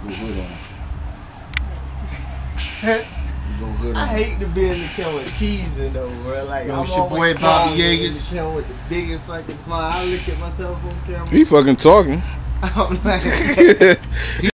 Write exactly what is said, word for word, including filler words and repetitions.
Go hood on him. Go hood on I hate to be in the can with cheesing though, bro. Like, Yo, I'm it's your always boy Bobby smiling in Yeagas. the can with the biggest fucking smile. I look at myself on camera. He fucking talking. I'm like,